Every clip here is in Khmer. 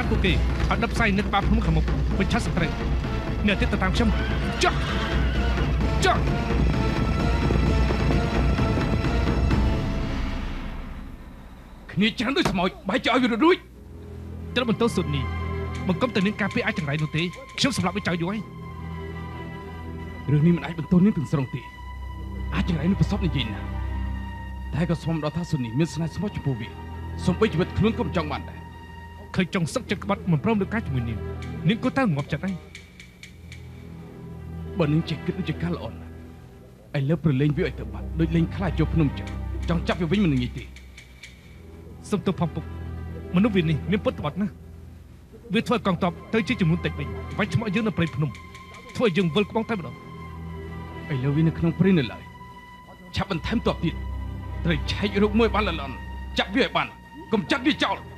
ពួកគេឲ្យដិបផ្សាយនៅក្បាលភ្នំខាងមុខបញ្ឆាត់សត្រូវអ្នកទៀតទៅតាមខ្ញុំចុះគ្នាច្រើនដូចស្មោចបែរចោលឲ្យវារួចត្រូវបន្តសុទ្ធនេះបង្កប់ទៅនឹងការពារអាចចង្រៃនោះទេខ្ញុំសម្រាប់វាចោលយូរហើយរឿងនេះមិនអាចបន្តនឹងទាំងស្រុងទេអាចចង្រៃនឹងប្រសពនិយាយណាតែក៏ស្មដល់ថាសុទ្ធនេះមានស្នេហ៍ស្មោះចំពោះវាសូម្បីជីវិតខ្លួនក៏មិនចង់បានដែរឃើញចង់សឹកចិត្តក្បត់មិនព្រមលើការជាមួយនាងក៏ទៅងាប់ចិត្តដែរបើនាងចេះគិតដូចជាការល្អណាស់ឥឡូវប្រឡែងវាឲ្យទៅបាត់ដូចលេងខ្លាចចូលភ្នំចឹងចង់ចាប់វាវិញមិនងាយទេសុំទៅផំពុកមនុស្សវានេះមានពុតត្បត់ណាស់វាធ្វើកងទ័ពទៅជាចំនួនតិចវិញវាយឆ្មក់យើងនៅព្រៃភ្នំធ្វើឲ្យយើងវិលក្បង់តែម្ដងឥឡូវវានៅក្នុងព្រៃនៅឡើយឆាប់បន្ថែមទ័ពទៀតត្រូវឆែករូបមួយបានលលន់ចាប់វាឲ្យបានកុំចាត់វាចោល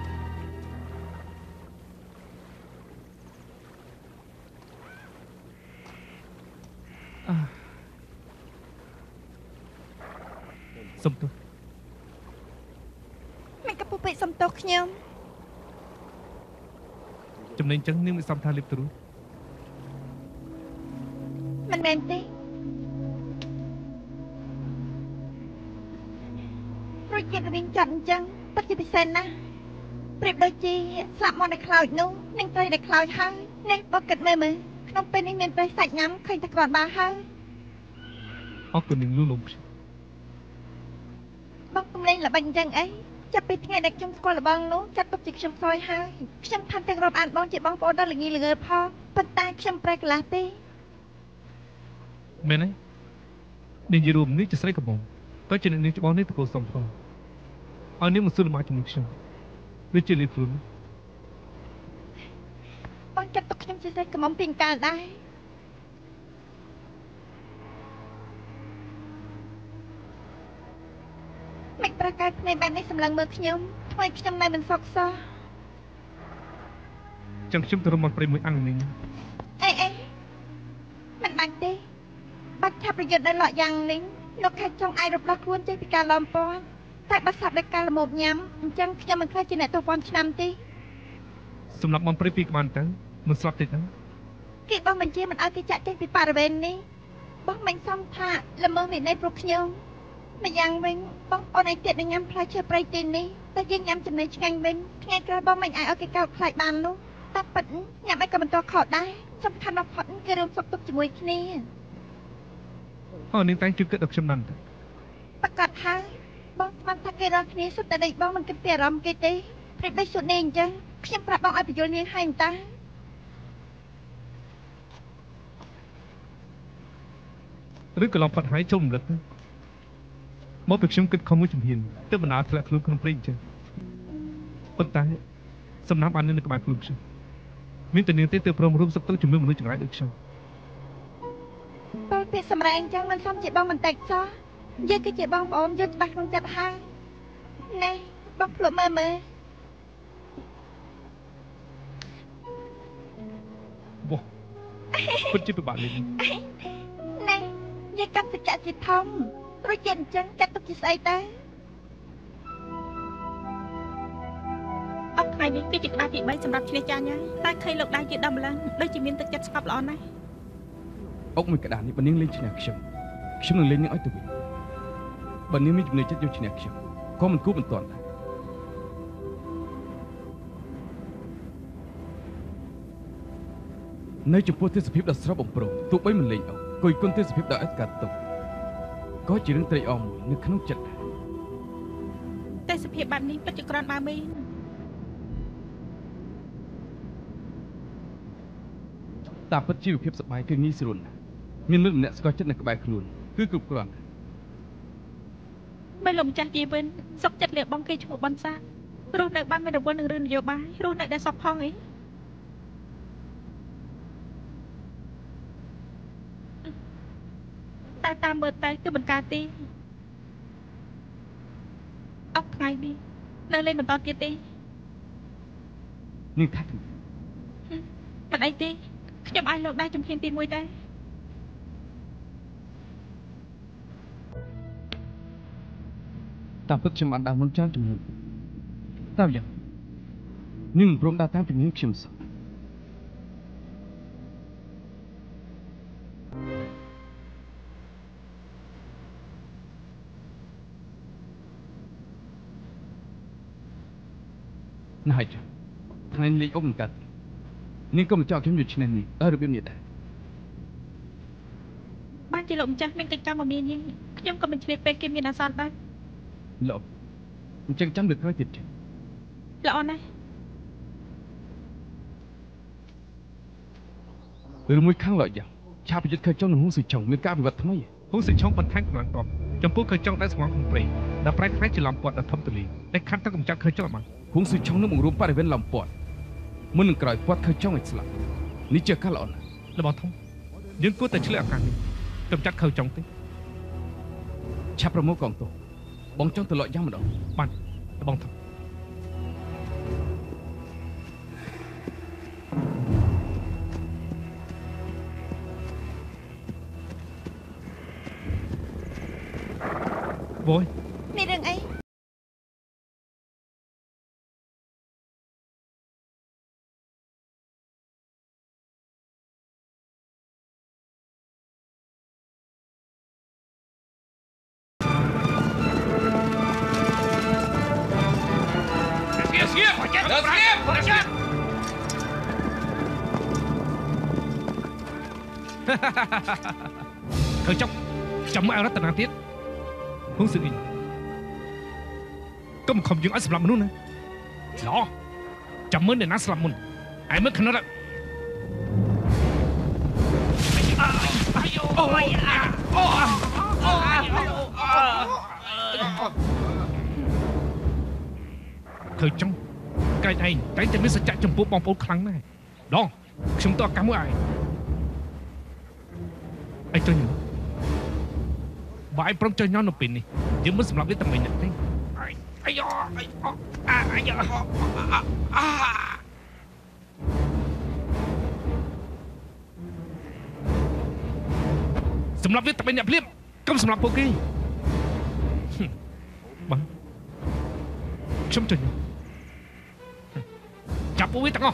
សុំទោសមិនក៏ពុកពេកសុំទោសខ្ញុំចំណេញចឹងនាងមិនសមថាលៀបទ្រូមិនមែនទេរួចចិត្តវិញចាត់អញ្ចឹងពិតជាពិសេសណាស់ប្រៀបដូចជាស្លាប់មកនៅខ្លោចនោះនឹងត្រីដែលខ្លោចហើយនេះបើគិតមើលក្នុងពេលនេះមានប្រេះសាច់ញ៉ាំឃើញតែគ្រាន់បើហើយអរគុណនាងលូលំបងកុំលេងល្បិចអញ្ចឹងអីចាប់ពីថ្ងៃដែលខ្ញុំស្គាល់បងនោះចាត់ទុកជាខ្ញុំខ្សោយហើយខ្ញុំថែមទាំងរាប់អានបងជាបងប្អូនដល់ល្ងីល្ងើផងប៉ុន្តែខ្ញុំប្រែកន្លះទេមែនទេនាងយីរួមនេះជាស្រីកំមុំតើជានាងច្បងនេះតកូលសំផងឲ្យនាងមកសួរលំអជាមួយខ្ញុំឬជាលីព្រុនបងចាត់ទុកខ្ញុំជាស្រីកំមុំពីកាលដែរមិនប្រកាសភ្នែកបែបនេះសម្លឹងមើលខ្ញុំធ្វើឲ្យខ្ញុំនៅមិនសុខសោះចឹងខ្ញុំទៅរំមកព្រៃមួយអង្គនេះអេមិនបាច់ទេបាច់ឆាប់ប្រយុទ្ធដល់លក់យ៉ាងនេះលោកខេត្តចង់អាចរំដោះខ្លួនចេញពីការឡោមព័ទ្ធតែបើស្លាប់ដោយការលមោបញ៉ាំអញ្ចឹងខ្ញុំមិនខ្លាចជាអ្នកទោសពាន់ឆ្នាំទេសម្រាប់មកព្រៃពីក្បានទៅមិនស្លាប់ទេទៅគេបងបញ្ជាមិនឲ្យគេចាក់ចេញពីបរិវេណនេះបងមិនសមថាល្មើសវិន័យព្រោះខ្ញុំម្យ៉ាងវិញបងប្អូនឯទៀតនឹងញ៉ាំផ្លែឈើព្រៃទីនេះតែយើងញ៉ាំចំណីឆ្ងាញ់វិញថ្ងៃក្រោយបងមិនអាចឲ្យគេកោតខ្លាចបាននោះតែប៉ិតញ៉ាំអីក៏មិនតខុសដែរសំខាន់បំផុតគឺរួមសុខទុក្ខជាមួយគ្នាអូនាងតែងជួយគិតដល់ខ្ញុំណាស់ប្រកាសហើយបងស្មានថាគេរកគ្នាសុទ្ធតែដេកបងមិនគិតពីអារម្មណ៍គេទេព្រោះដូចសុទ្ធនេះអញ្ចឹងខ្ញុំប្រាប់បងឲ្យបញ្យល់នាងហើយអញ្តាឬក៏ឡំផាត់ហើយចូលរំលឹកមកពីខ្ញុំគិតខំមួយជំហានទើបបណ្ដាធ្លាក់ខ្លួនក្នុងព្រៃអញ្ចឹងប៉ុន្តែសំណាប់បាននៅក្បែរខ្លួនខ្ញុំមានតែនាងទេទើបព្រមរួមសុខទុក្ខជាមួយមនុស្សចង្រៃដូចខ្ញុំពេលពាក្យសម្រែងអញ្ចឹងមិនសមជាបងបន្តិចសោះយើងគឺជាបងប្អូនយើងច្បាស់ក្នុងចិត្តហើយណែបងភ្លុកមើលវ៉ាពិតជាពិបាកលេងណែយើងកាប់សច្ចៈជាធំរួចជាអញ្ចឹងចាត់ទុកជាស្អីទៅអត់ថ្ងៃនេះគឺជាក្តារទី3សម្រាប់ឈ្នះចាញ់ហើយតែឃើញលោកដៃជាដំឡើងដូចជាមានទឹកចិត្តស្កប់ល្អណាស់អុកមួយក្តារនេះបើនាងលេងឈ្នះខ្ញុំនឹងលេងនាងឲ្យទៅវិញបើនាងមានចំណុចចិត្តយកឈ្នះខ្ញុំក៏មិនគួរមិនទាន់ដែរនៅចំពោះទេសភាពដ៏ស្រស់បំព្រងទោះបីមិនលេងអុកគួយគុណទេសភាពដ៏អស្ចារ្យទុកក៏ជារឿងត្រេកអរមួយនៅក្នុងចិត្តដែរទេសភាពបែបនេះពិតជាក្រាន់បើមែនតាពិតជីវភាពសប្បាយគឺងាយស្រួលណាស់មានមនុស្សម្នាក់ស្គាល់ចិត្តនៅក្បែរខ្លួនគឺគ្រប់គ្រាន់បើលោកម្ចាស់ជីវិនសុខចិត្តលះបង់គេឈ្មោះបនសារស់នៅបានមានរង្វាន់នឹងរឿងនយោបាយរស់នៅដែលសុខផងអីតែតាមមើលទៅគឺមិនកើតទេអត់ថ្ងៃនេះនៅលេងបន្តទៀតទេនេះថាមិនអីទេខ្ញុំឲ្យលោកដែរជំហានទី1ដែរតាមពិតខ្ញុំបានដើរមុនច្រើនជំនួសតាមយ៉ាងនាងព្រមដើរតាមជំនាញខ្ញុំសោះណាស់ហើយថ្ងៃនេះលេខអុកមិនកាត់នាងក៏មិនចោលខ្ញុំយកឆ្នាំនេះរបៀបនេះដែរបានជាលោកម្ចាស់មានកិច្ចការមកមានយើងខ្ញុំក៏មិនឆ្លៀតពេលគេមានអាសន្នដែរលោកអញ្ចឹងចាំលើកក្រោយទៀតចាល្អណាស់ឬមួយខាងលោកយ៉ាងឆាប្រយុទ្ធខើចុងនឹងហ៊ុងស៊ុយឆុងមានការវិវត្តថ្មីហ៊ុងស៊ុយឆុងបន្ថែមកម្លាំងតបចំពោះខើចុងដែលស្ងោក្នុងព្រៃដែលប្រែផ្នែកជាឡំពាត់ដ៏ធំទូលាយតែខាត់ទៅកម្ចាត់ខើចុងឲ្យបានហ៊ុងស៊ុយឆុងនឹងបង្រួមបរិវេណឡំពាត់មុននឹងក្រោយពាត់ខើចុងឲ្យស្លាប់នេះជាការល្អណាស់របស់ធំយើងគួរតែឆ្លៀតឱកាសនេះកម្ចាត់ខើចុងទេឆាប់ប្រមូលកងទ័ពបងចង់ទៅលក់យ៉ាងម្ដងបានបងធំវ៉យមានរឿងអីខើចុងចាំមើលអរតនាទៀតហ៊ុងស៊ុយ កុំខំយើងឲ្យសម្រាប់មនុស្សណាល្អចាំមើលអ្នកណាស្លាប់មុនឯមើលខ្នុតឃើញចង់កាយឯងតែតែមានសច្ចៈចំពោះបងប្អូនខ្លាំងណាស់ដងខ្ញុំតោះកាមួយឯងឯងទៅញ៉ាំបាយព្រមចុះញ៉ាំនៅពេលនេះយើងមិនសម្រាប់វាតែមិនទេអាយ៉អាយ៉សម្រាប់វាតែអ្នកភ្លាមកុំសម្រាប់ពួកគេបងខ្ញុំទៅចាប់ពួកវាទាំងអស់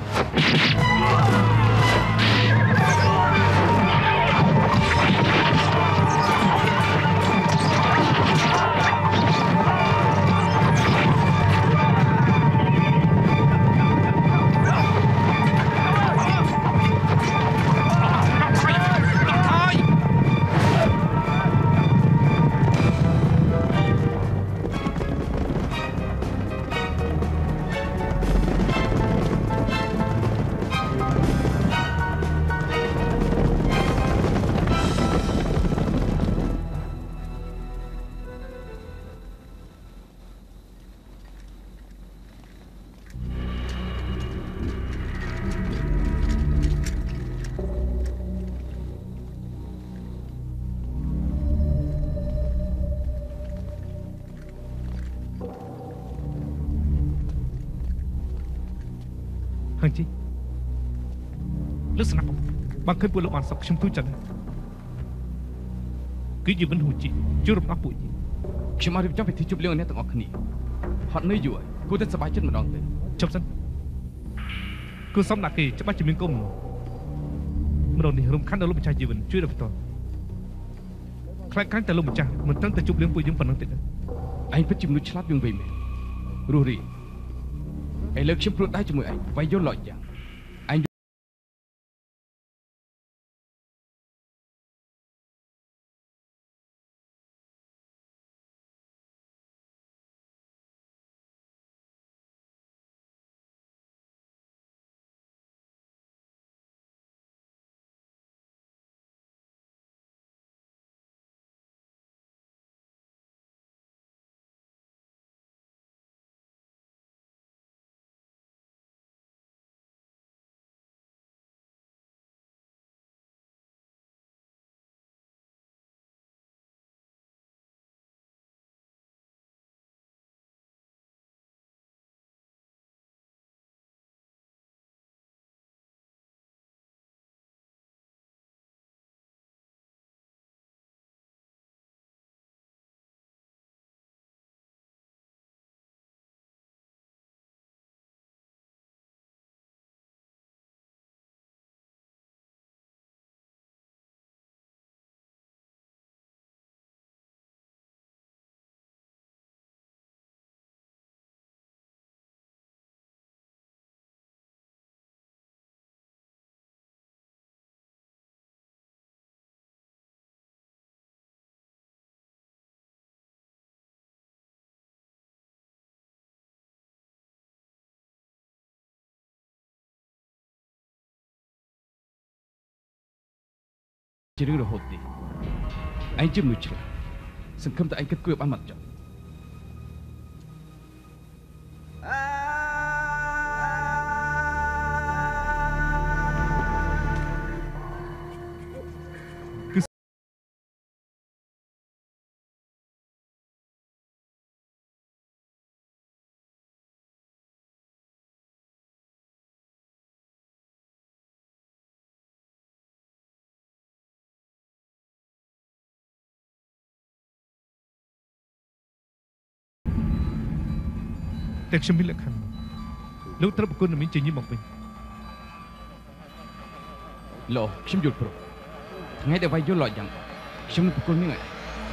ហើយជីលើស្នាប់បងឃើញពួកលោកបានសុកខ្ញុំទូចចឹងគឺជីវិនហូជីជួយរំដោះពួកយីខ្ញុំមករៀបចំពិធីជប់លៀងអ្នកទាំងអស់គ្នាហត់នឿយយូរហើយគួរតែសប្បាយចិត្តម្ដងទៅជប់សិនគួរសុំដាក់គេច្បាស់ជាមានកុំម្ដងនេះរំខានដល់លោកម្ចាស់ជីវិនជួយដល់បន្តខ្លាចខានតែលោកម្ចាស់មិនត្រឹមតែជប់លៀងពួកយើងប៉ុណ្ណឹងទេឯងពិតជាមនុស្សឆ្លាតយងវៃមែនរស់រីឥឡូវខ្ញុំព្រួតដៃជាមួយឯងវាយយល់លក់យ៉ាងជារឿងរហូតទេឯងជាមនុស្សឆ្លាតសង្ឃឹមតែឯងគិតគួរបានមកចុះតែខ្ញុំមានលក្ខខណ្ឌលោកត្រូវប្រគល់នាមីជាញឹមមកវិញលោកខ្ញុំយល់ព្រោះថ្ងៃដែលវាយយល់លក់យ៉ាងខ្ញុំនឹងប្រគល់នាងឯង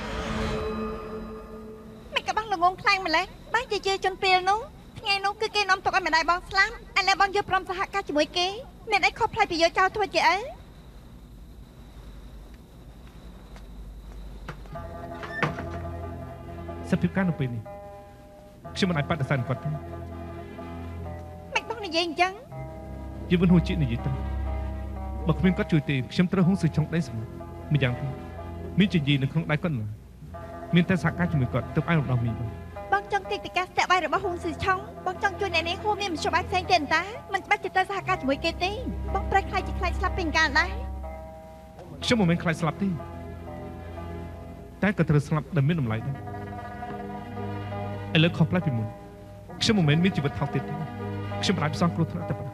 មិនក៏បងល្ងងខ្លាំងម្លេះបងជាជឿជនពេលនោះថ្ងៃនោះគឺគេនាំទុកឲ្យម្ដាយបងស្លាប់ឥឡូវបងយកព្រមសហការជាមួយគេមានអីខុសផ្លាយពីយកចោលធ្វើជាអីសភាពការនៅពេលនេះខ្ញុំមិនអាចបដិសេធគាត់ទេមិនបងនិយាយអញ្ចឹងជីវិតហួសជាតិនិយាយទៅបើគ្មានគាត់ជួយទេខ្ញុំត្រូវហុងស៊ឺឆុងដៃសម្រាប់ម្យ៉ាងទៀតមានជាយីនៅក្នុងដៃគាត់មានតែសហការជាមួយគាត់ទើបអាចរំដោះមីបងចង់ទីតិកាស្ទាក់បាយរបស់ហ៊ុនស៊ឺឆុងបងចង់ជួយអ្នកនាងហួរមានមធ្យោបាយផ្សេងទៀតតាមិនច្បាច់ទៅសហការជាមួយគេទេបងប្រែខ្លាចជាខ្លាចស្លាប់ពេញកាលដែរខ្ញុំមិនមែនខ្លាចស្លាប់ទេតែក៏ត្រូវស្លាប់ដែលមានតម្លៃដែរឥឡូវខុសប្លែកពីមុនខ្ញុំមិនមែនមានជីវិតថោកទៀតទេខ្ញុំមិនអាចផ្សំគ្រោះថ្នាក់តែប៉ុណ្ណោះ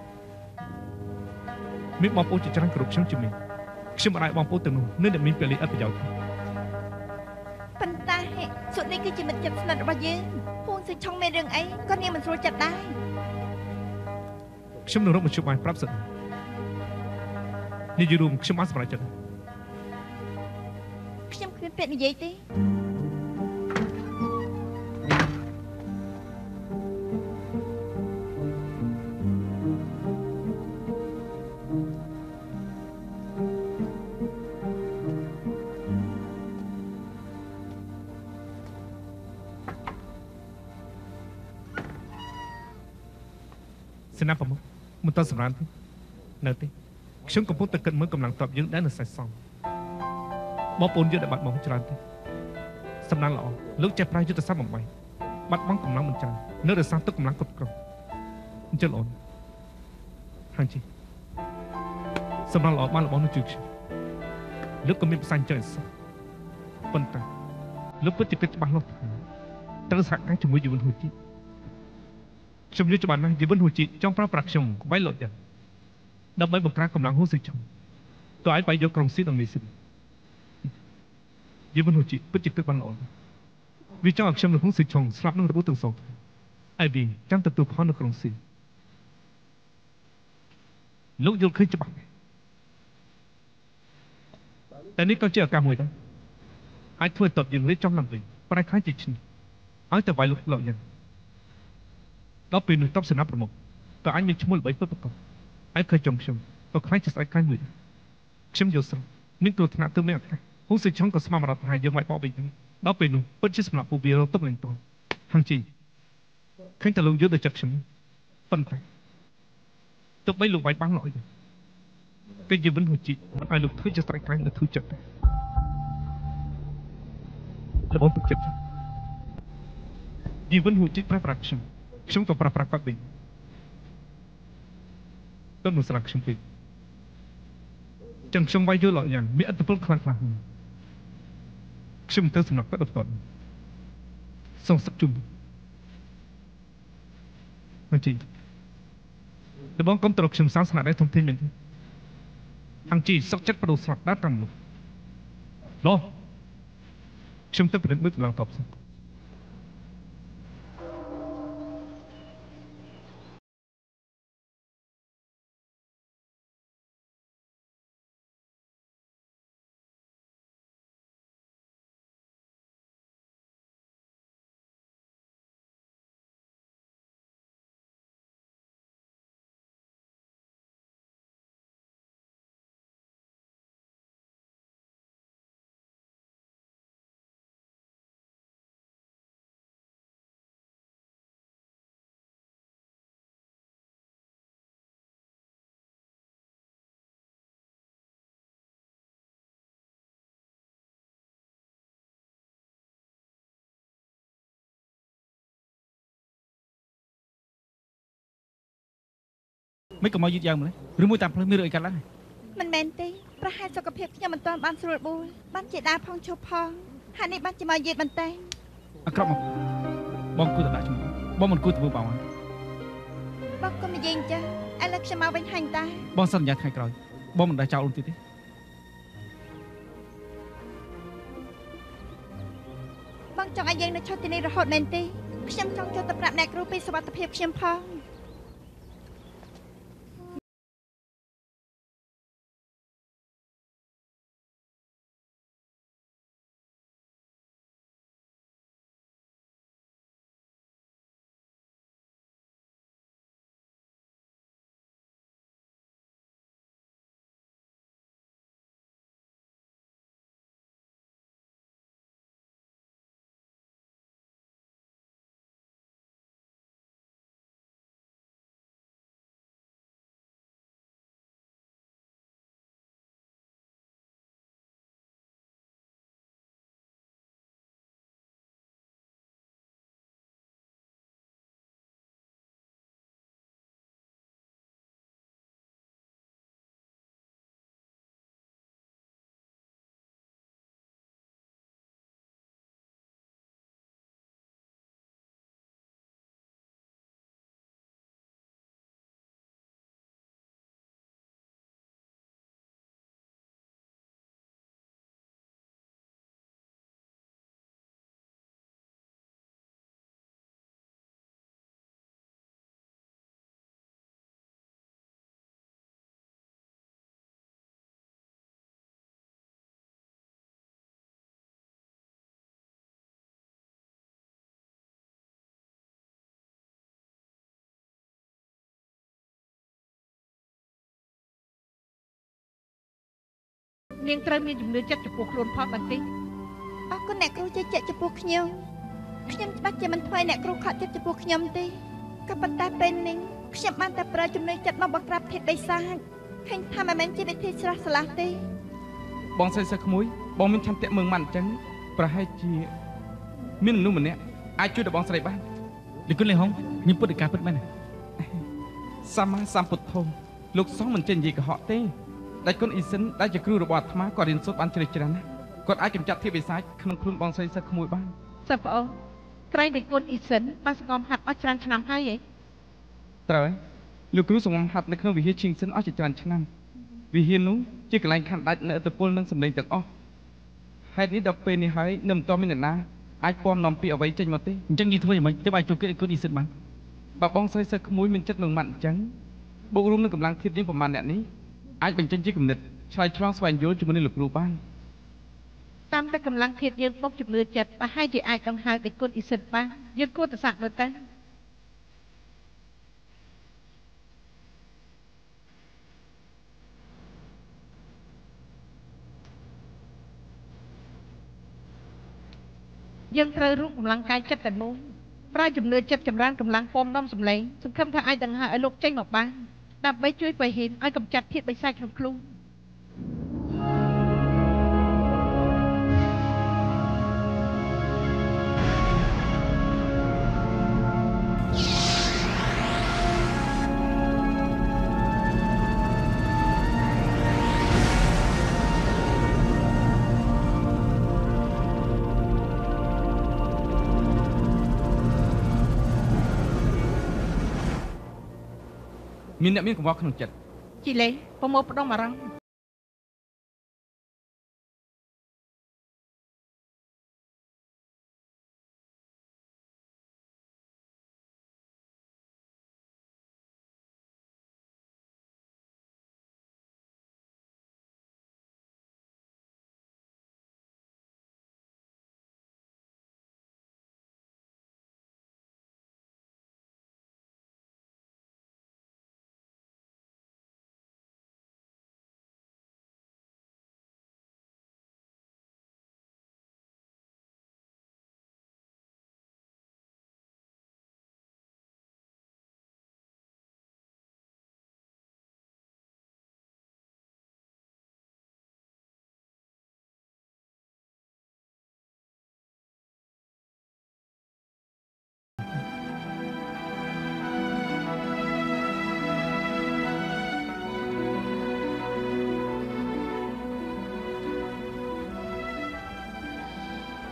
មានបងប្អូនជាច្រើនគ្រប់ខ្ញុំជំនាញខ្ញុំមិនអាចបងប្អូនទាំងនោះនៅតែមានពលិអត់ប្រយោជន៍ទេប៉ុន្តែសុទ្ធនេះគឺជាមិត្តចិត្តស្និទ្ធរបស់យើងហ៊ុនស៊ឺឆុងមានរឿងអីក៏នាងមិនស្រួលចិត្តដែរខ្ញុំនឹងរកមធ្យោបាយប្រាប់សិននេះយូរខ្ញុំបានសម្រេចចិត្តខ្ញុំគ្មានពាក្យនិយាយទេសេនាប្រមុខមិនតសម្រាប់ទេនៅទេខ្ញុំកំពុងតែគិតមើលកម្លាំងទ័ពយើងដែលនៅសេសសំបងប្អូនយើងដែលបាត់បង់ច្រើនទេសំណាងល្អលោកចេះប្រើយុទ្ធសាស្ត្របំបីបាត់បង់កម្លាំងមិនច្រើននៅរក្សាទុកកម្លាំងគ្រប់គ្រាន់អញ្ចឹងល្អហាងជីសំណាងល្អបានរបស់នោះជួយខ្ញុំលោកក៏មានផ្សាយចើសោះប៉ុន្តែលោកពិតជាគិតច្បាស់លាស់ត្រូវសហការជាមួយយួនហ៊ូជីខ្ញុំយល់ច្បាស់ណាស់យួនហ៊ូជីចង់ប្រើប្រាស់ខ្ញុំក្បែរលោកយ៉ាងដើម្បីបង្ក្រាបកម្លាំងហ៊ូស៊ីចុងតើអាចបាយយកក្រុងស៊ីដល់នេះស៊ីយួនហ៊ូជីពិតជាគិតបានល្អវាចង់ឲ្យខ្ញុំនៅក្នុងស៊ីចុងស្លាប់នឹងរបួសទាំងសងហើយវាចាំទទួលផលនៅក្រុងស៊ីលោកយល់ឃើញច្បាស់តែនេះក៏ជាឱកាសមួយដែរអាចធ្វើតបយើងលេចចំឡើងវិញប្រែខ្លាចជាឈ្នះឲ្យតែវាយលោកយ៉ាងដល់ពេលនោះតបសេនាប្រមុខក៏អញមានឈ្មោះល្បីពិតប្រាកដហើយឃើញចំខ្ញុំក៏ខ្លាចជាស្អែកខ្លាញ់មួយខ្ញុំយល់ស្រុកមានគ្រោះថ្នាក់ទៅមានឱកាសហ៊ូស៊ីឆុងក៏ស្មានរដ្ឋថាយើងវាយបកវិញដល់ពេលនោះពិតជាសម្រាប់ពូវារត់ទៅនឹងតហាងជីឃើញតែលោកយល់ទៅចិត្តខ្ញុំប៉ុន្តែទោះបីលោកវាយបានល្អទេគេយឺនហ៊ូជីមិនឲ្យលោកធ្វើជាស្អែកខ្លាញ់នៅធូរចិត្តលបងទឹកចិត្តយឺនហ៊ូជីប្រែប្រាក់ខ្ញុំក៏ប្រប្រាក់គាត់វិញទៅនោះស្រាក់ខ្ញុំពេកចឹងខ្ញុំវាយយល់យ៉ាងមានអត្តពលខ្លាំងខ្ញុំទៅសំណាក់គាត់ដល់សងសឹកជុំអញ្ចឹងលបងកុំត្រកខ្ញុំសាស្នាដែរធំធេងមែនទេអង្គជីសុកចិត្តបដូរស្លាប់ដល់តាមនោះឡោះខ្ញុំទៅប្រឹងមើលកម្លាំងតបសិនមិនក៏មកយឺតយ៉ាវម្ល៉េះឬមួយតាមផ្លូវមានរឿងអីកើតឡើងមិនមែនទេប្រហែលសុខភាពខ្ញុំមិនទាន់បានស្រួលបួលបានជាដើរផងឈប់ផងហើយនេះបានជាមកយឺតបន្តែអាក្រក់មកបងគួរតែដាក់ជំនួសបងមិនគួរធ្វើបងបងកុំនិយាយអញ្ចឹងឥឡូវខ្ញុំមកវិញហាញ់តាបងសន្យាថ្ងៃក្រោយបងមិនដែលចោលអូនទៀតទេបងចង់ឲ្យយើងនៅឈប់ទីនេះរហូតមែនទេខ្ញុំចង់ចូលទៅប្រាប់អ្នកគ្រូពីសុវត្ថិភាពខ្ញុំផងនាងត្រូវមានជំនឿចិត្តចំពោះខ្លួនផងបន្តិចអរគុណអ្នកគ្រូជឿជាក់ចំពោះខ្ញុំច្បាស់ជាមិនធ្វើឲ្យអ្នកគ្រូខកចិត្តចំពោះខ្ញុំទេក៏ប៉ុន្តែពេលនេះខ្ញុំបានតែប្រើជំនឿចិត្តមកបង្ក្រាបធាតុបិសាចឃើញថាមិនមែនជាវិធីស្រស់ស្លាស់ទេបងស្រីសិស្សក្មួយបងមានឆន្ទៈមើងម៉ាត់អញ្ចឹងប្រហែលជាមានមនុស្សម្នាក់អាចជួយដល់បងស្រីបានលោកគុណលេហុងមានពុទ្ធិកាពិតមែនសម្មាសម្ពុទ្ធោលោកសង្ឃមិនចេះនិយាយកុហកទេដែលគុណអ៊ីសិនដែលជាគ្រូរបស់អាត្មាគាត់រៀនសូត្របានជ្រៅជ្រះណាស់គាត់អាចកម្ចាត់ធាតុបិសាចក្នុងខ្លួនបងស្រីសិស្សក្មួយបានសិស្សប្អូនក្រែងតែគុណអ៊ីសិនបានសង្កមហាត់អស់ច្រើនឆ្នាំហើយហ៎ត្រូវហើយលោកគ្រូសង្ងំហាត់នៅក្នុងវិហារឈីងសិនអស់ជាច្រើនឆ្នាំវិហារនោះជាកន្លែងខណ្ឌដាច់នៅឥទ្ធិពលនិងសម្លេងទាំងអស់ហេតុនេះដល់ពេលនេះហើយនៅមិនទាន់មានអ្នកណាអាចពំនាំពីអ្វីចេញមកទេអញ្ចឹងនិយាយធ្វើយ៉ាងម៉េចទើបអាចចូលគិតឲ្យគុណអ៊ីសិនបានបើបងស្រីសិស្សក្មួយមានចិត្តនឹងម៉ាត់អញ្ចឹងបូករួមនឹងកម្លាំងធាតុយើងប្រមាណអ្នកនេះអាចបញ្ចេញជាគំនិតឆ្លើយឆ្លងស្វែងយល់ជាមួយនឹងលោកគ្រូបានតាមតែកម្លាំងធាតុយើងពុកជំនឿចិត្តប្រហែលជាអាចដង្ហៅតែគុណអ៊ីសិនបានយើងគួរតែសាកមើលទៅយើងត្រូវរួមកម្លាំងកាយចិត្តតែមួយប្រើជំនឿចិត្តចម្រើនកម្លាំងពំនាំសម្លេងសង្ឃឹមថាអាចដង្ហៅឲ្យលោកចេញមកបានដើម្បីជួយបរិហេនឲ្យកម្ចាត់ធាតុបិសាចក្នុងខ្លួនមានអ្នកមានកង្វល់ក្នុងចិត្តជីលេប្រមូលផ្ដុំអារម្មណ៍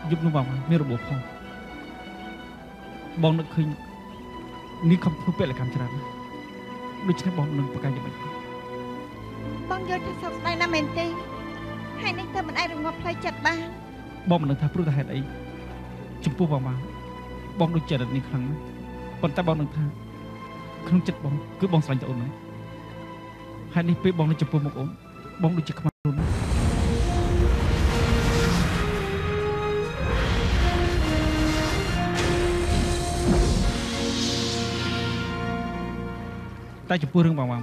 យប់នោះបងមានរបួសផងបងនឹកឃើញនេះខំធ្វើពលកម្មច្រើនដូច្នេះបងនឹងប្រកាសយ៉ាងម៉េចបងយល់ថាសោកស្ដាយណាស់មែនទេហើយនេះទៅមិនអាចរងាប់ផ្លូវចិត្តបានបងមិនដឹងថាព្រោះតែហេតុអីចំពោះបងដូចចិត្តនេះខ្លាំងណាស់ប៉ុន្តែបងនឹងថាក្នុងចិត្តបងគឺបងស្រឡាញ់តែអូនណាស់ហើយនេះពេលបងនៅចំពោះមុខអូនបងដូចជាខ្មាស់ខ្លួនណាស់តែចំពោះរឿងបងវិញ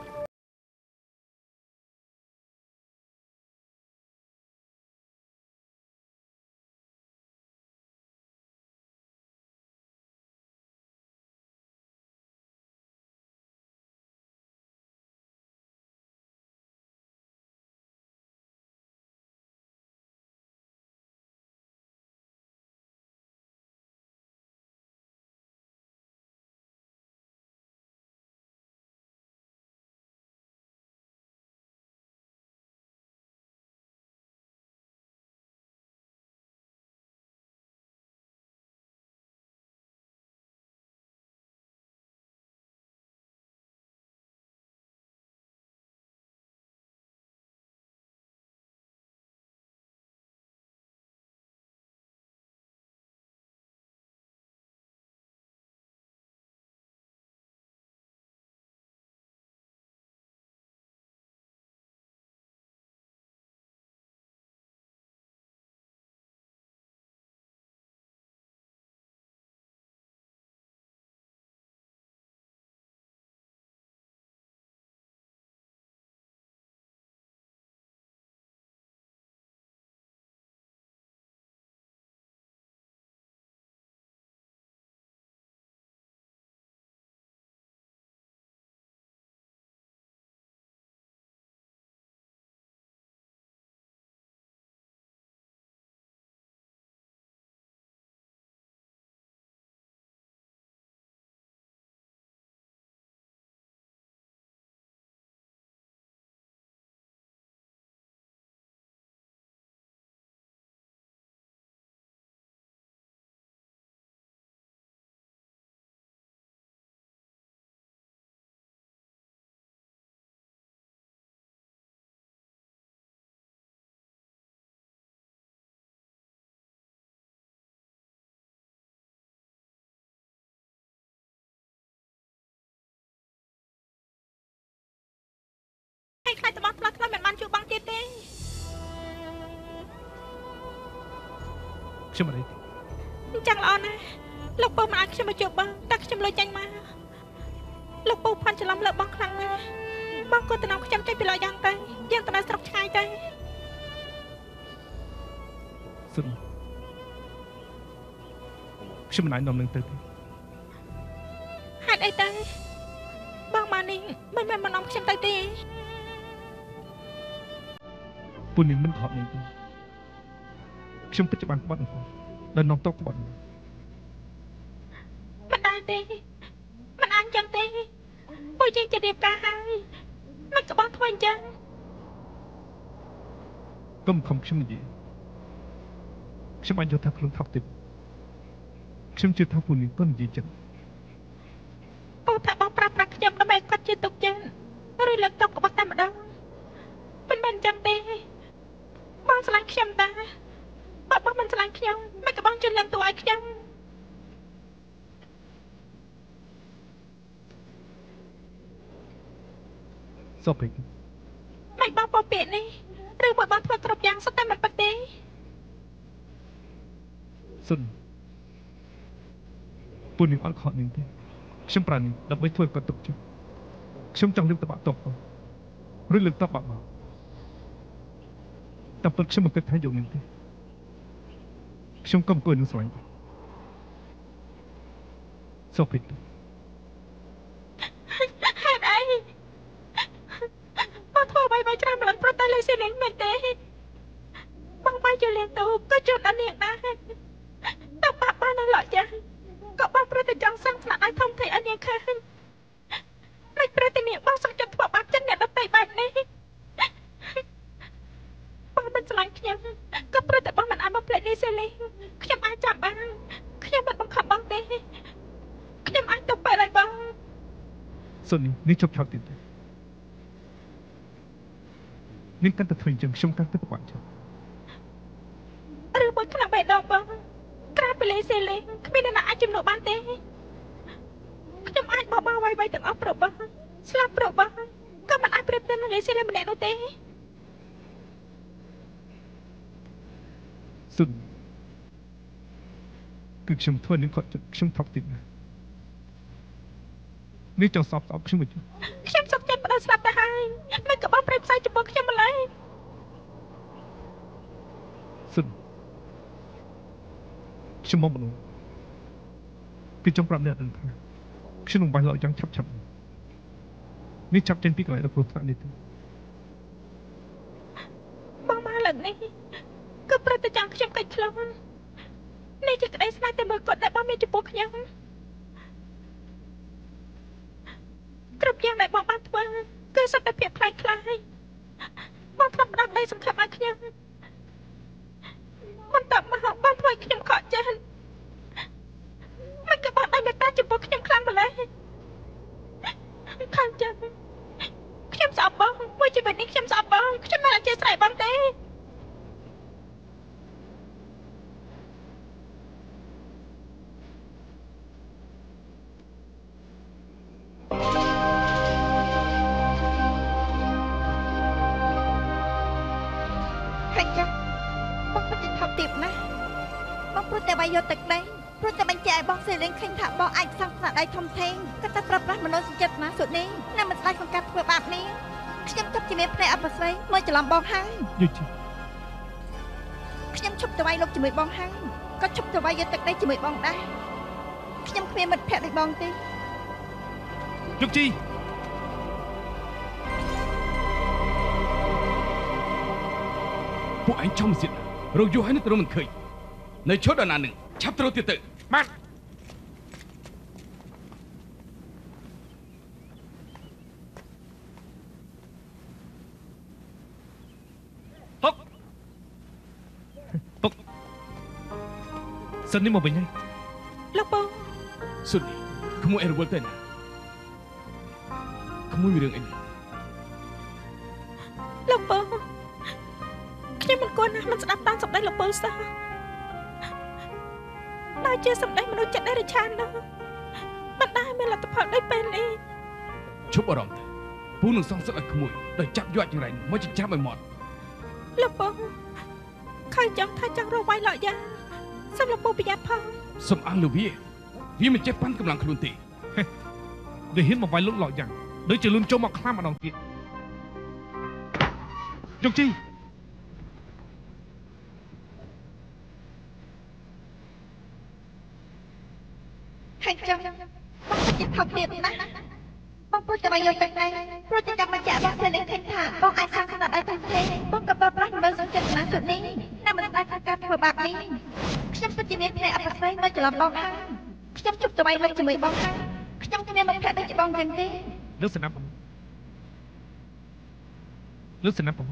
ហើយខ្លាចតបថ្លៃថ្លៃមិនបានជួបបងទៀតទេខ្ញុំអត់ទេអញ្ចឹងល្អណាស់លោកពៅមិនឲ្យខ្ញុំមកជួបបងតែខ្ញុំលុយចាញ់មកលោកពៅផាន់ច្រឡំលើបងខ្លាំងណាស់បងក៏ទៅនាំខ្ញុំចេញពីលយ៉ាងទៅយើងទៅនៅស្រុកឆ្ងាយទៅសុនខ្ញុំមិនអាចនាំនឹងទៅទេហេតុអីទៅបងមកនេះមិនមែនមកនាំខ្ញុំទៅទេពូនេះមិនខកនេះទេខ្ញុំពិតជាបានក្បត់ផងដល់នាំតក្បត់មិនដែរទេមិនអញ្ចឹងទេពួកយើងจะរៀបការហើយមិនក៏បងធ្វើអញ្ចឹងកុំខំខ្ញុំនិយាយខ្ញុំអាចយល់ថាខ្លួនថប់ទេខ្ញុំជឿថាពូនេះមិននិយាយចឹងពូថាបងប្រាប់ខ្ញុំដើម្បីគាត់ជឿទុកចិត្តឬលើកតុកក្បត់តែម្ដងមិនមែនអញ្ចឹងទេបងស្រឡាញ់ខ្ញុំតាបើបងមិនស្រឡាញ់ខ្ញុំមិនក៏បងជឿលើកតួឲ្យខ្ញុំសពពេកមិនបងពោពាក្យនេះឬមួយបងធ្វើគ្រប់យ៉ាងសុទ្ធតែមិនពិតទេសុនពូនេះអត់ខកនឹងទេខ្ញុំប្រាំនេះដើម្បីធ្វើគាត់ទុកចិត្តខ្ញុំចង់លើកតបតបឬលើកតបបាក់មកតែពិតខ្ញុំមិនគិតថាយកនឹងទេខ្ញុំកុំគួរនឹងស្រឡាញ់សពពេកហេតុអីបងធ្វើអ្វីមកច្រើនម្លឹងប្រតែលើសេនាមែនទេបងបាយជឿលេងទៅក៏ជឿដល់នាងដែរតែបាក់បាននៅឡោយ៉ាងក៏បងប្រតិចង់សឹងស្លាក់ឲ្យធំធេឲ្យនាងឃើញមិនប្រតិនាងបងសុខចិត្តធ្វើបាបចិត្តអ្នកដទៃបែបនេះបងមិនស្រឡាញ់ខ្ញុំក៏ប្រតិបងមិនអាចមកផ្លេចនេះសេលេងសុននេះជប់ឆោតទៀតនេះកាន់តែធ្វើអញ្ចឹងខ្ញុំកាន់តែពិបាកចិត្តឬមួយខ្លះបេះដូងបងក្រៅពីលេសេលេគ្មានអ្នកណាអាចជំនួសបានទេខ្ញុំអាចបបោអ្វីៗទាំងអស់ប្រាប់បងស្លាប់ប្រាប់បងក៏មិនអាចប្រៀបទៅនឹងលេសេលេម្នាក់នោះទេសុនគឺខ្ញុំធ្វើនឹងគាត់ខ្ញុំថប់ទៀតណានេះចង់សបខ្ញុំវិញខ្ញុំសុខចិត្តបដិស្លាប់ទៅហើយមិនក៏បងប្រៀបផ្សាយចំពោះខ្ញុំម្ល៉េះសុនខ្ញុំមកមនុស្សពីចង់ប្រាប់អ្នកដឹងថាខ្ញុំនឹងបាយលោកយ៉ាងឆាប់នេះចាប់ចេញពីកន្លែងដល់គ្រោះថ្នាក់នេះទៅបងមកលើកនេះគឺប្រតិចាំខ្ញុំកិច្ចខ្លងនេះជាក្តីស្នេហ៍តែមួយគាត់ដែលបងមានចំពោះខ្ញុំគ្រប់យ៉ាងដែលបងបានធ្វើគឺសុទ្ធតែភាពខ្លាំងខ្លាយបងធ្លាប់ផ្ដល់ក្តីសង្ឃឹមឲ្យខ្ញុំមិនតបមកបងធ្វើឲ្យខ្ញុំខកចិត្តមិនក៏បងឲ្យមេត្តាចំពោះខ្ញុំខ្លាំងម្ល៉េះខាងចិត្តខ្ញុំស្អប់បងមួយជីវិតនេះខ្ញុំស្អប់បងខ្ញុំមិនអធិស្ឋានបងទេយកទឹកដីព្រោះតែបញ្ជាក់ឲ្យបងសេលេងឃើញថាបងអាចសង្កត់ដៃធំធេងក៏តែប្រាប់ប្រាស់មនោសញ្ចិត្តណាសុនេះណាមិនស្ដាយក្នុងការធ្វើបាបនេះខ្ញុំចាប់ជាមានភ្នែកអបស្រីមកច្រឡំបងហើយយូជីខ្ញុំឈប់ទៅវាយលោកជាមួយបងហើយក៏ឈប់ទៅវាយយកទឹកដីជាមួយបងដែរខ្ញុំគ្មានមិត្តភក្តិដូចបងទេយូជីពួកឯងចំសៀតរកយូរហើយនឹងទៅមិនឃើញនៅឈុតដល់ណានឹងឆាប់ត្រូវទៀតទៅបាទពុកសិននេះមកវិញហើយលោកបងសុននេះក្មួយអីរវល់ទៅណាក្មួយមានរឿងអីលោកបងខ្ញុំមិនគួរណាស់មិនស្ដាប់តាមសម្ដីលោកបងសោះដែលជាសម្ដីមនុស្សចិត្តដេរឆាននោះមិនដែលមានលទ្ធផលដូចពេលនេះឈប់អារម្មណ៍ទៅពូនឹងសងសឹកឲ្យក្មួយដោយចាប់យកចង្រៃមកចិញ្ចាំឲ្យមាត់លោកបងឃើញចង់ថាចង់រកវាយឡកយ៉ាងសូមលោកបងប្រយ័ត្នផងសូមអើងលើវាមិនចេះប៉ាន់កម្លាំងខ្លួនទេវាហ៊ានមកវាយលោកឡកយ៉ាងដូចជាលូនចូលមកខ្លាំងម្ដងទៀតយកជីហើយចាំបងចិត្តថប់ទៀតណាបងព្រោះតែមកយកទឹកដីព្រោះតែចាំបញ្ជាក់បងឃើញឃើញថាបងអាចសាងខណ្ឌឲ្យតែទេបងក៏បប្រាស់មើលសង្កេតណាជុតនេះណាមិនអាចការធ្វើបាបនេះខ្ញុំពិតជាមានភ្នែកអបស្រីមកច្រឡំបងហើយខ្ញុំជប់ទៅវាយលោកជាមួយបងហើយខ្ញុំគ្មានមិត្តភក្តិដូចជាបងចឹងទេលើសណាប់លើសណាប់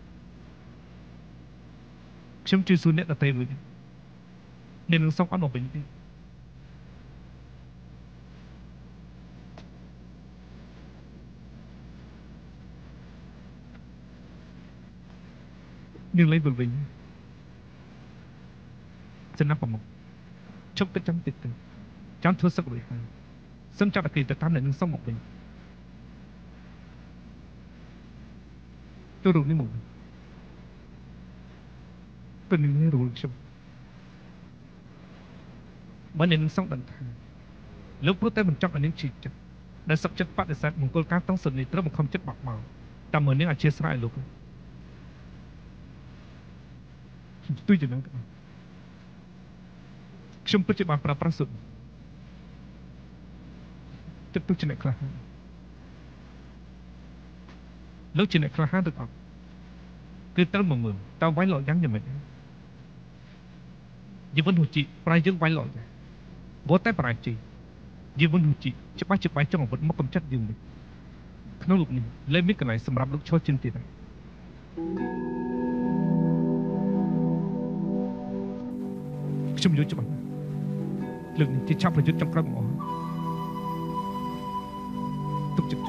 ខ្ញុំជួយសួរអ្នកដទៃរួចអ្នកនឹងសុំអត់មកវិញទេនឹងលេងវិញសណាប់ប្រមុខជប់គិតចាំតិចទៅចាំធ្វើសឹករួចហើយសឹមចាប់អគិទៅតាមអ្នកនឹងសុំមកវិញទៅរូបនេះមកពេលនេះរូបខ្ញុំបើអ្នកនឹងសុំដឹងថាលោកព្រោះតែមិនចង់ឲ្យនាងឈឺចិត្តដែលសុខចិត្តបដិសេធមង្គលការតង់សុននេះត្រូវបង្ខំចិត្តបាក់មកតាមមើលនាងអធិស្ឋានឲ្យលោកស្ទុយជាងហ្នឹងខ្ញុំពិតជាបានប្រើប្រាស់សុទ្ធទឹកទុកជាអ្នកខ្លះលោកជាអ្នកខ្លះឬអត់គឺត្រូវមកមើលតើវាយលោកយ៉ាងយ៉ាងម៉េចជីវិតហូជីប្រែយើងវាយលោកយ៉ាងព្រោះតែប្រែជីជីវិតហូជីច្បាស់ជាបាយចង់អាវុធមកកំចាត់យើងវិញក្នុងលោកនេះលែងមានកន្លែងសម្រាប់លោកឈរជិនទៀតហើយខ្ញុំយល់ច្បាស់លើកនេះជាឆាប់ប្រយុទ្ធចុងក្រោយមកទុកចិត្ត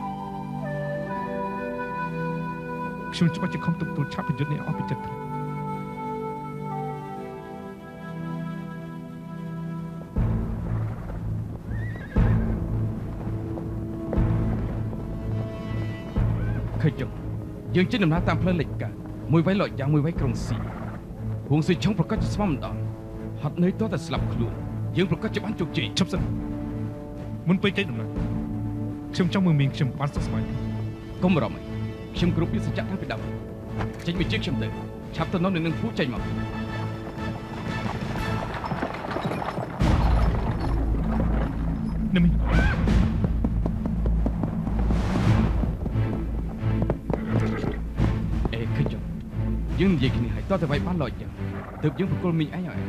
ខ្ញុំច្បាស់ជាខំទុកទូឆាប់បញ្យុទ្ធនេះអស់ពីចិត្តទៅឃើញចុះយើងចេញដំណើរតាមផ្លូវលិចកាមួយវាយលក់យ៉ាងមួយវាយក្រុងស៊ីហួងស៊ុយឆុងប្រកាសជាស្មម្ដងហត់នឿយតតែស្លាប់ខ្លួនយើងប្រកាសជាបានជោគជ័យឈប់សិនមុនពេលចេញដំណើរខ្ញុំចង់មើលមានខ្ញុំបានសុខសប្បាយកុំបារម្ភខ្ញុំគ្រប់វិសច្ចៈតាំងពីដើមចេញមកជាខ្ញុំទៅឆាប់ទៅនាំនឹងពូចេញមកនិមិអេឃើញចុះយើងនិយាយគ្នាឲ្យតតែវាយបានលក់យ៉ាងទើបយើងប្រគល់មីងឯងឲ្យ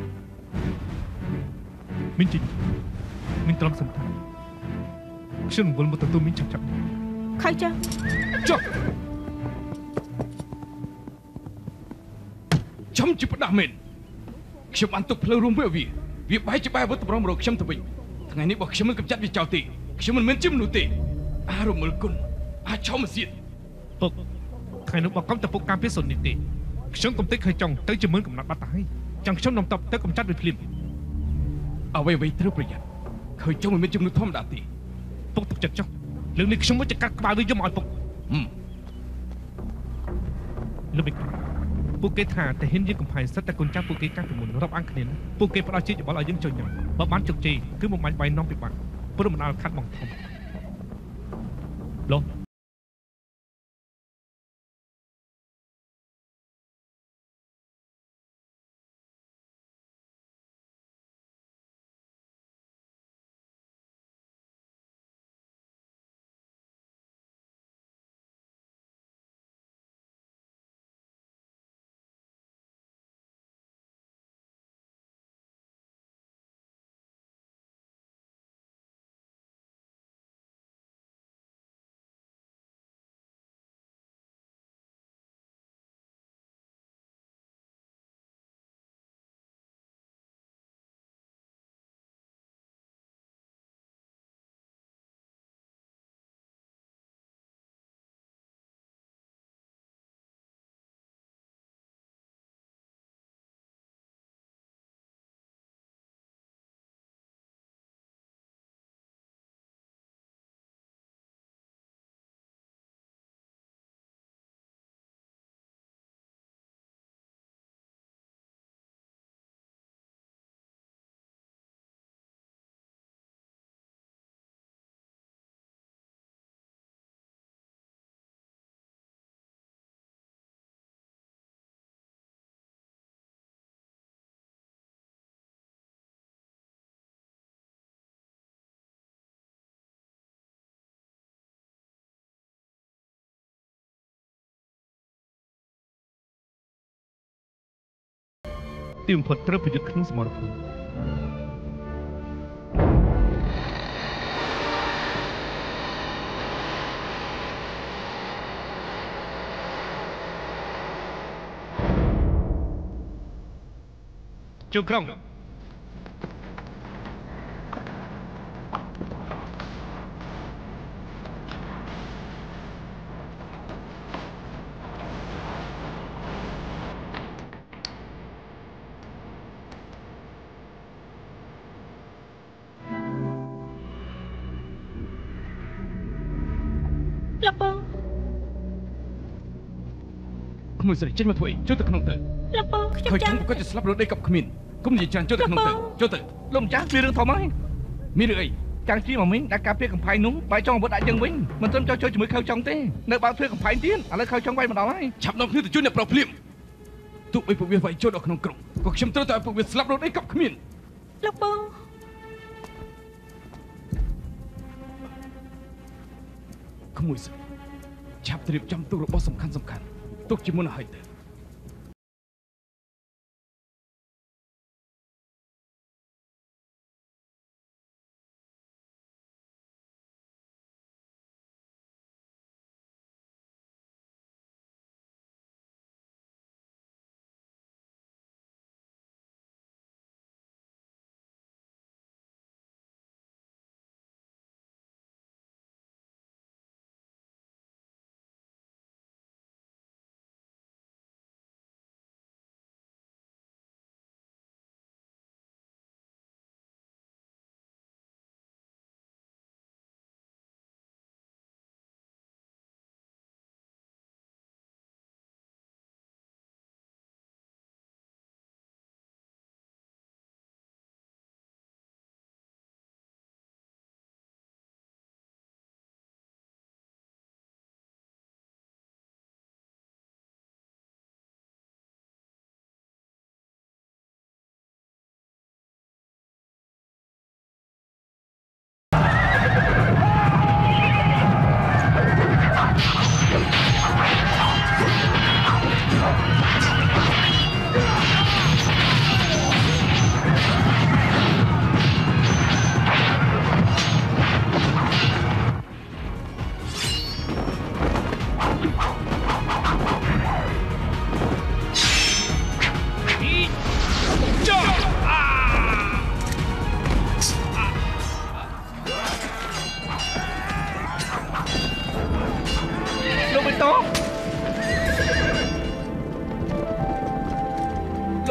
មីងជីមីងត្រង់សំខាន់ខ្ញុំវិលមកទទួលមីងឆាប់ខៃចឹងចុះចំជាផ្ដាស់មែនខ្ញុំបានទុកផ្លូវរួមវាបែរជាបែរអាវុធតម្រង់មករកខ្ញុំទៅវិញថ្ងៃនេះបើខ្ញុំមិនកម្ចាត់វាចោលទេខ្ញុំមិនមែនជាមនុស្សទេអារមលគុណអាចឆោមសៀតពុកថ្ងៃនោះបើកុំតពុកការពារសុននេះទេខ្ញុំកុំតិចឃើញចង់ទៅជាមើលកំណត់បាត់ទៅហើយចង់ខ្ញុំនាំតបទៅកម្ចាត់វាភ្លាមអ្វីត្រូវប្រយ័ត្នឃើញចង់មិនមានជំនួសធម្មតាទេពុកទុកចិត្តចុះរឿងនេះខ្ញុំមកจะកាត់ក្បាលវាយកមកឲ្យពុកលោកបិគពួកគេថាតែហ៊ានយើងកំផែសិតតែកូនចាស់ពួកគេកាត់ពីមុនរាប់អានគ្នាពួកគេផ្ដោតជាច្បល់ឲ្យយើងចុះញ៉ាំបើបានជោគជ័យគឺមិនបាញ់បាយនាំពិបាកព្រោះមិនដល់ខាត់បងធំលោកទីបំផុតត្រូវប្រយុទ្ធក្នុងសមរភូមិចូលក្រុងលោកបងក្មួយស្រីចេញមកធ្វើអីចូលទៅក្នុងទៅលោកបងខ្ញុំចាំក៏จะស្លាប់រត់ដេកកប់គ្មានគុំនិយាយច្រើនចូលទៅក្នុងទៅចូលទៅលោកម្ចាស់មានរឿងធំហើយមានរឿងអីចាំងជីមកមីងដាក់ការពារកំផែងនោះបាយចង់អាវុធដាក់យើងវិញមិនត្រឹមចោះចូលជាមួយខៅចង់ទេនៅបើកទ្វារកំផែងទៀតឥឡូវខៅចង់វាយមកដល់ហើយឆាប់នាំគ្នាទៅជួយអ្នកប្រុសភ្លាមទោះបីពួកវាវាយចូលដល់ក្នុងក្រុងក៏ខ្ញុំត្រូវតែឲ្យពួកវាស្លាប់រត់ដេកកប់គ្មានលោកបងក្មួយស្រីឆាប់ត្រៀមចំទុករបស់សំខាន់ទុកជាមុនឲ្យទៅ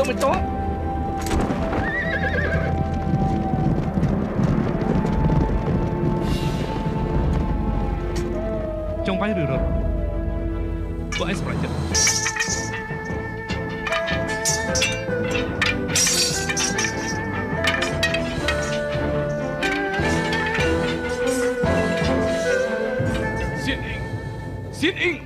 មិនតោះចង់វាយឬរត់ពួកឯងសម្រេចចិត្តសៀនអ៊ីង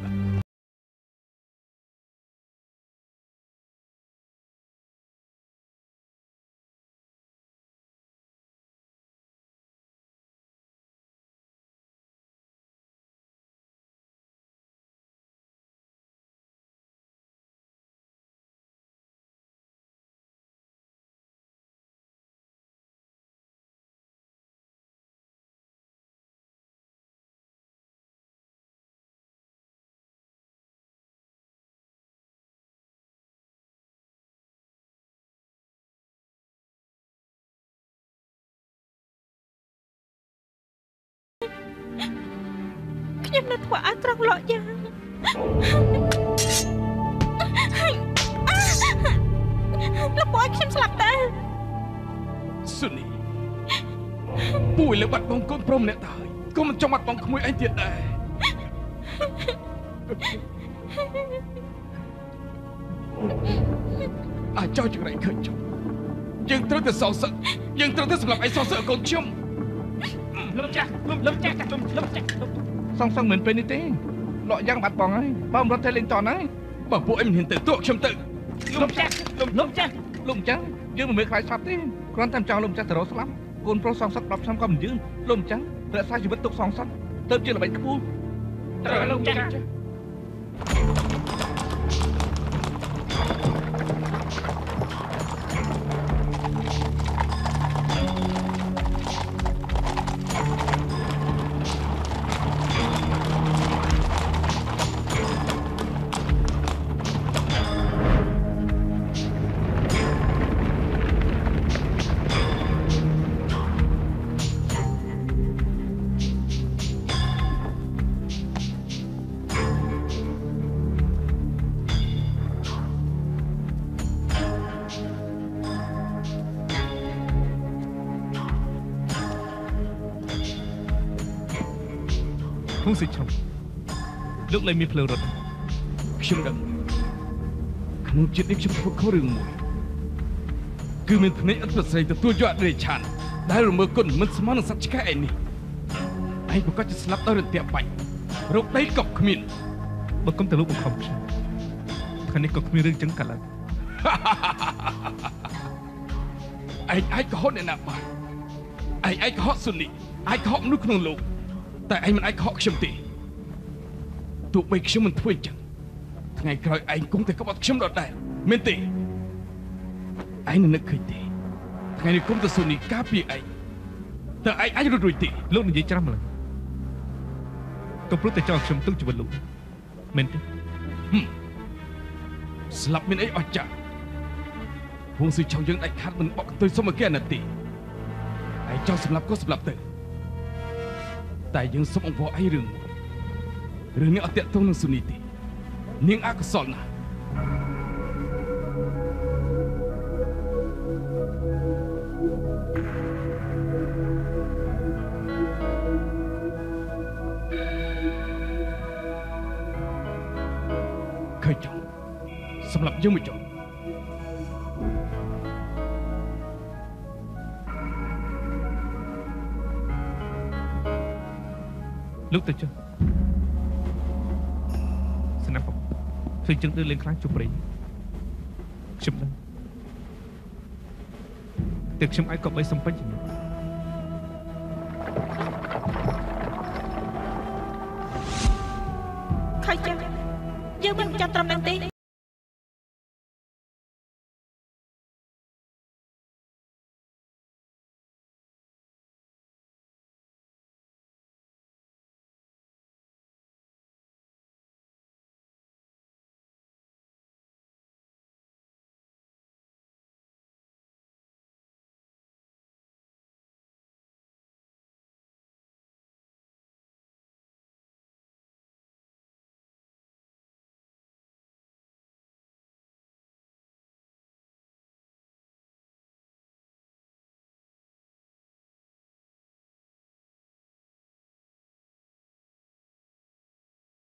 ខ្ញុំនៅធ្វើអាត្រង់លោកយ៉ាងលោកពួកខ្ញុំស្លាប់តើស៊ុនីពួយលើបាត់បងកូនប្រុសម្នាក់តើក៏មិនចង់បាត់បងក្មួយឯងទៀតដែរអាចចោលចង្រៃឃើញចុះយើងត្រូវតែសងសឹកយើងត្រូវតែសម្រាប់ឯងសងសឹកកូនខ្ញុំលោកចាស់លោកចាស់សងសឹកមិនពេលនេះទេលក់យ៉ាងបាត់បងហើយបើមិនរត់ទៅលេងតនហើយបើពួកឯងមិនហ៊ានទៅទក់ខ្ញុំទៅលោកចាស់យើងមិនមើលខ្លាចស្លាប់ទេគ្រាន់តែចង់លោកម្ចាស់ទៅរកស្លាប់កូនប្រុសសងសឹក10ឆ្នាំក៏មិនយឺនលោកម្ចាស់រក្សាជីវិតទុកសងសឹកទៅជាល្បិចខ្ពស់ត្រូវលោកចាស់ហូសិឆុងលោកលែងមានភ្លើងរត់ខ្ញុំដឹងក្នុងចិត្តនេះខ្ញុំធ្វើខុសរឿងមួយគឺមានភ្នែកឥតប្រស្រ័យទទួលយកអរិយឆានដែលរមើលគុណមិនស្មើនឹងសត្វឆ្កែឯនេះឯងប្រកាសជាស្លាប់ដោយរន្ទះបាញ់រោគដីក៏គ្មានបើគុំទៅលោកបង្ខំខ្ញុំខាងនេះក៏គ្មានរឿងចឹងកាត់ឡើងឯងអាចកុហកអ្នកណាបានឯងអាចកុហកស៊ុនីអាចកុហកមនុស្សក្នុងលោកតែឯងមិនអាចកុហកខ្ញុំទេទោះបីខ្ញុំមិនធ្វើអញ្ចឹងថ្ងៃក្រោយឯងគង់តែក្បត់ខ្ញុំដដែលមែនទេឯងនឹងនឹកឃើញទេថ្ងៃនេះគុំទៅស៊ូនីការពារឯងតើឯងអាចរត់រួចទេលោកនិយាយច្រាំម្ល៉េះក៏ព្រោះតែចង់ខ្ញុំទុកជីវិតលោកមែនទេស្លាប់មានអីអស្ចារ្យហួងស៊ុយឆောင်းយើងដាច់ខាត់មិនបកកន្ទុយសុំឲ្យគេអាណិតទេឯងចង់សម្លាប់ក៏សម្លាប់ទៅតែយើងសុំអង្វរឯងរឿងនេះអត់តាក់ទងនឹងស៊ូនីទេនាងអកុសលណាស់ឃើញចុះសម្រាប់យើងមួយចុះលោកទៅចុះស្នាប់ឃើញជើងដើរលេងខ្លាំងជុំព្រៃខ្ញុំដឹងតែខ្ញុំអាចក៏បីសំពេញជំនួសខៃចាំយើងមិនចាំត្រឹមនឹងទេ